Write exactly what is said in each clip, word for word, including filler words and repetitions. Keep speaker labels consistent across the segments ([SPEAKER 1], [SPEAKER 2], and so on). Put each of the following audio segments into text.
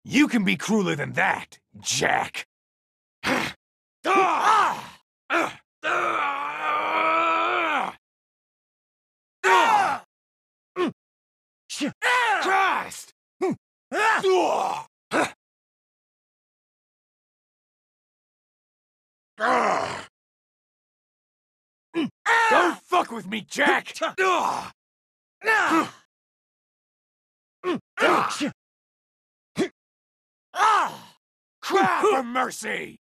[SPEAKER 1] You can be crueler than that, Jack. Christ! Don't fuck with me, Jack! Cry for mercy!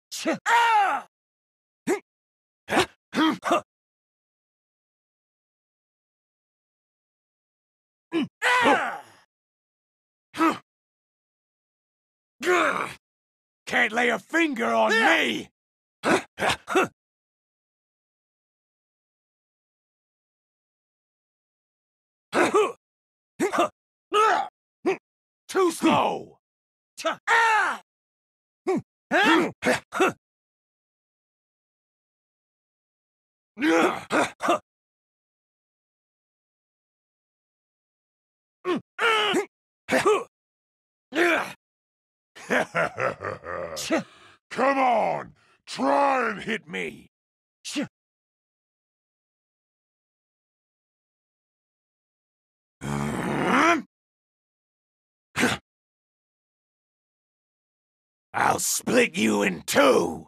[SPEAKER 1] Can't lay a finger on me! Too slow! Come on! Try and hit me! I'll split you in two!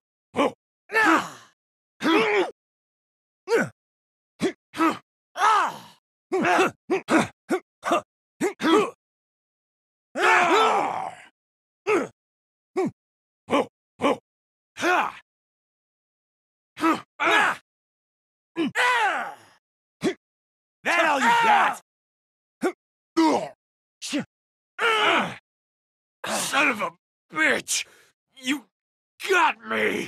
[SPEAKER 1] That all you got? Son of a bitch! You got me!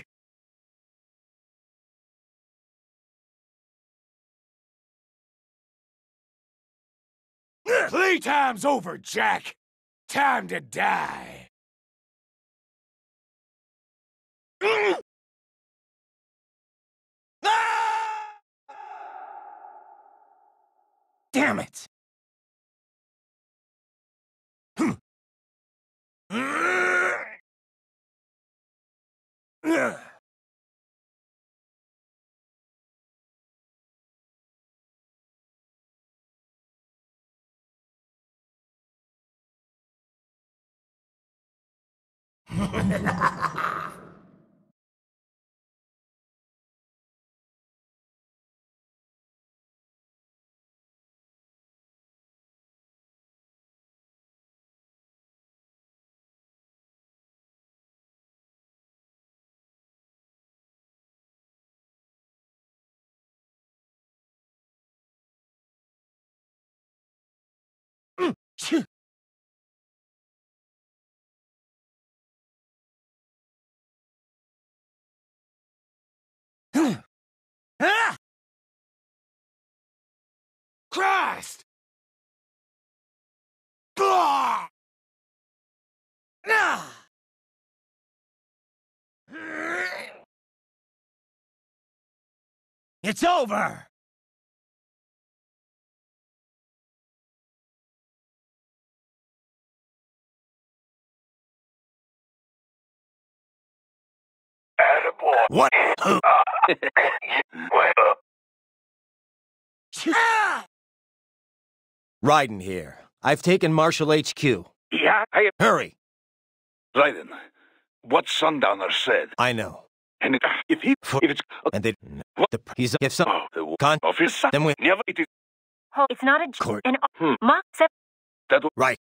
[SPEAKER 1] Playtime's over, Jack! Time to die! Damn it! Christ! It's over! Attaboy. What?
[SPEAKER 2] Raiden here. I've taken Marshall H Q.
[SPEAKER 3] Yeah, I...
[SPEAKER 2] Hurry!
[SPEAKER 3] Raiden, what Sundowner said.
[SPEAKER 2] I know.
[SPEAKER 3] And it, if he...
[SPEAKER 2] For,
[SPEAKER 3] if it's...
[SPEAKER 2] and they...
[SPEAKER 3] What?
[SPEAKER 2] The, he's... If some...
[SPEAKER 3] Oh, the
[SPEAKER 2] Con...
[SPEAKER 3] office...
[SPEAKER 2] Then we...
[SPEAKER 3] Never... It is...
[SPEAKER 4] Oh, it's not a...
[SPEAKER 2] Court.
[SPEAKER 4] An...
[SPEAKER 3] Hmm.
[SPEAKER 4] Ma...
[SPEAKER 3] That...
[SPEAKER 2] Right.